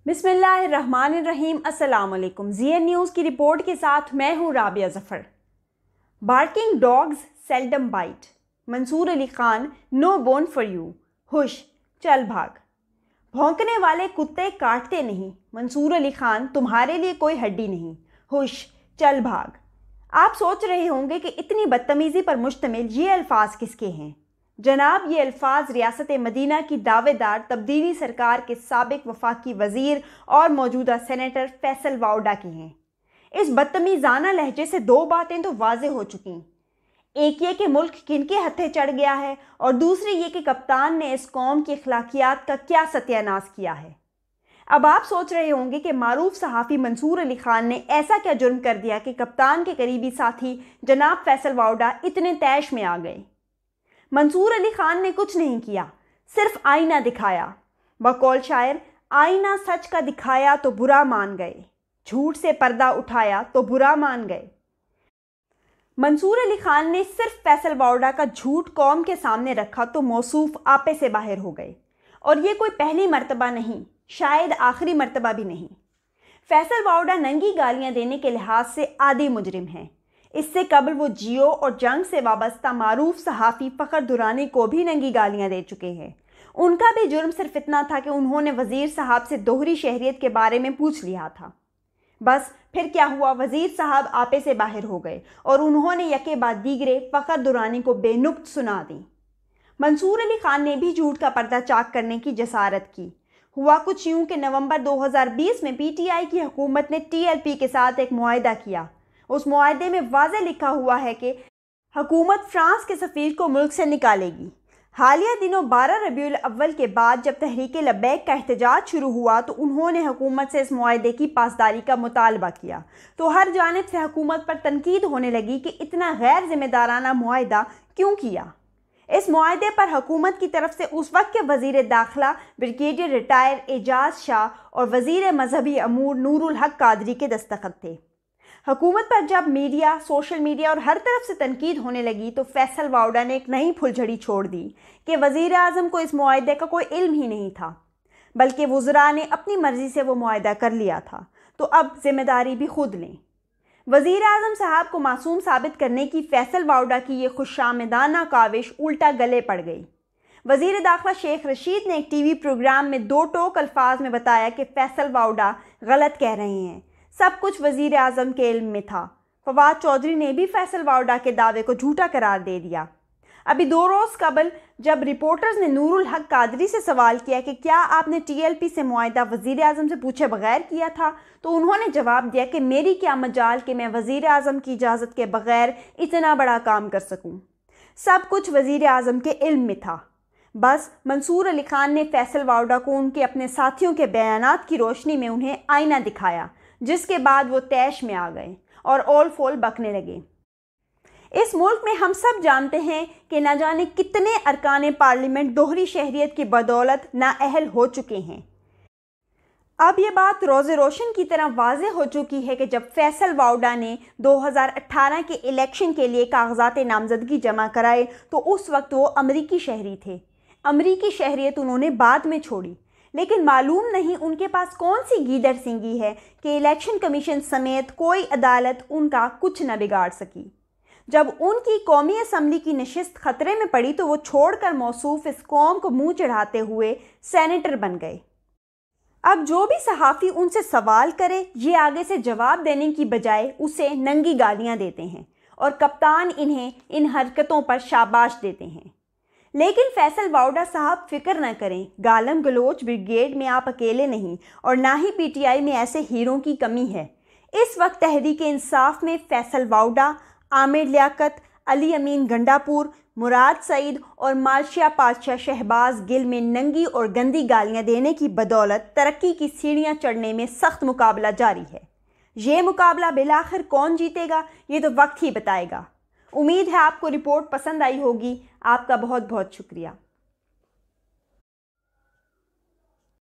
बिस्मिल्लाहिर्रहमानिर्रहीम। अस्सलाम वालेकुम। ज़ीएन न्यूज़ की रिपोर्ट के साथ मैं हूँ Rabia Zafar. Barking dogs seldom bite. Mansoor Ali Khan, no bone for you. Hush, चल भाग। भौंकने वाले कुत्ते काटते नहीं। मंसूर अली खान, तुम्हारे लिए कोई हड्डी नहीं। हुश, चल भाग। आप सोच रहे होंगे कि इतनी बदतमीज़ी पर मुश्तमिल ये अल्फाज किसके हैं। जनाब, ये अल्फाज रियासत मदीना की दावेदार तब्दीली सरकार के साबिक वफाकी वज़ीर और मौजूदा सेनेटर फैसल वाउडा की हैं। इस बदतमीज़ाना लहजे से दो बातें तो वाज़े हो चुकी। एक ये कि मुल्क किनके हत्थे चढ़ गया है, और दूसरी ये कि कप्तान ने इस कौम की अखलाकियात का क्या सत्यानाश किया है। अब आप सोच रहे होंगे कि मारूफ सहाफ़ी मंसूर अली खान ने ऐसा क्या जुर्म कर दिया कि कप्तान के करीबी साथी जनाब फैसल वाउडा इतने तैश में आ गए। मंसूर अली खान ने कुछ नहीं किया, सिर्फ आईना दिखाया। बकौल शायर, आईना सच का दिखाया तो बुरा मान गए, झूठ से पर्दा उठाया तो बुरा मान गए। मंसूर अली खान ने सिर्फ फैसल वाउडा का झूठ कौम के सामने रखा तो मौसूफ आपे से बाहर हो गए। और ये कोई पहली मर्तबा नहीं, शायद आखिरी मर्तबा भी नहीं। फैसल वाउडा नंगी गालियां देने के लिहाज से आदी मुजरिम हैं। इससे कबल वो जियो और जंग से वाबस्ता मारूफ सहाफ़ी फ़खर दुरानी को भी नंगी गालियां दे चुके हैं। उनका भी जुर्म सिर्फ इतना था कि उन्होंने वज़ीर साहब से दोहरी शहरियत के बारे में पूछ लिया था। बस फिर क्या हुआ, वज़ीर साहब आपे से बाहर हो गए और उन्होंने यके बाद दीगरे फ़खर दुरानी को बेनुक्त सुना दी। मंसूर अली खान ने भी झूठ का पर्दा चाक करने की जसारत की। हुआ कुछ यूँ कि नवंबर 2020 में PTI की हुकूमत ने TLP के साथ एक मुआहिदा किया। उस मुआहिदे में वाज़े लिखा हुआ है कि हुकूमत फ्रांस के सफ़ीर को मुल्क से निकालेगी। हालिया दिनों 12 रबीउल अव्वल के बाद जब तहरीक लब्बैक का एहतजाज शुरू हुआ तो उन्होंने हुकूमत से इस मुआहिदे की पासदारी का मुतालबा किया। तो हर जानिब से हुकूमत पर तनकीद होने लगी कि इतना गैर जिम्मेदाराना मुआहिदा क्यों किया। इस मुआहिदे पर हुकूमत की तरफ से उस वक्त के वज़ीर दाखिला ब्रिगेडियर रिटायर एजाज शाह और वज़ीर मजहबी अमूर नूरुल हक कादरी के दस्तखत थे। हुकूमत पर जब मीडिया, सोशल मीडिया और हर तरफ से तनकीद होने लगी तो फैसल वाउडा ने एक नई फुलझड़ी छोड़ दी कि वज़ीर आज़म को इस मुआहिदे का कोई इल्म ही नहीं था, बल्कि वुज़रा ने अपनी मर्ज़ी से वो मुआहिदा कर लिया था, तो अब जिम्मेदारी भी खुद लें। वज़ीर आज़म साहब को मासूम साबित करने की फैसल वाउडा की ये खुशामदाना काविश उल्टा गले पड़ गई। वज़ीर दाखिला शेख रशीद ने एक TV प्रोग्राम में दो टोक अल्फाज में बताया कि फैसल वाउडा गलत कह रहे हैं, सब कुछ वज़ीर आज़म के इल्म में था। फवाद चौधरी ने भी फैसल वाउडा के दावे को झूठा करार दे दिया। अभी 2 रोज़ कबल जब रिपोर्टर्स ने नूरुल हक कादरी से सवाल किया कि क्या आपने TLP से मुआहिदा वज़ीर आज़म से पूछे बगैर किया था, तो उन्होंने जवाब दिया कि मेरी क्या मजाल कि मैं वज़ीर आज़म की इजाज़त के बगैर इतना बड़ा काम कर सकूं। सब कुछ वज़ीर आज़म के इल्म में था। बस मंसूर अली खान ने फैसल वाउडा को उनके अपने साथियों के बयानात की रोशनी में उन्हें आईना दिखाया, जिसके बाद वो तैश में आ गए और ओल फोल बकने लगे। इस मुल्क में हम सब जानते हैं कि न जाने कितने अरकान पार्लियामेंट दोहरी शहरियत की बदौलत नाअहल हो चुके हैं। अब ये बात रोज़े रोशन की तरह वाज़े हो चुकी है कि जब फैसल वाउडा ने 2018 के इलेक्शन के लिए कागजात नामजदगी जमा कराए तो उस वक्त वो अमरीकी शहरी थे। अमरीकी शहरियत उन्होंने बाद में छोड़ी, लेकिन मालूम नहीं उनके पास कौन सी गीदड़ सींगी है कि इलेक्शन कमीशन समेत कोई अदालत उनका कुछ न बिगाड़ सकी। जब उनकी कौमी असम्बली की नशिस्त खतरे में पड़ी तो वो छोड़कर मौसूफ इस कौम को मुंह चढ़ाते हुए सेनेटर बन गए। अब जो भी सहाफ़ी उनसे सवाल करे, ये आगे से जवाब देने की बजाय उसे नंगी गालियां देते हैं और कप्तान इन्हें इन हरकतों पर शाबाश देते हैं। लेकिन फैसल वाउडा साहब फिक्र न करें, गालम गलोच ब्रिगेड में आप अकेले नहीं और ना ही PTI में ऐसे हीरों की कमी है। इस वक्त तहरीक इंसाफ में फैसल वाउडा, आमिर लियाकत, अली अमीन गंडापुर, मुराद सईद और मालशिया पातशाह शहबाज गिल में नंगी और गंदी गालियां देने की बदौलत तरक्की की सीढ़ियां चढ़ने में सख्त मुकाबला जारी है। ये मुकाबला बिलाखिर कौन जीतेगा, ये तो वक्त ही बताएगा। उम्मीद है आपको रिपोर्ट पसंद आई होगी। आपका बहुत बहुत शुक्रिया।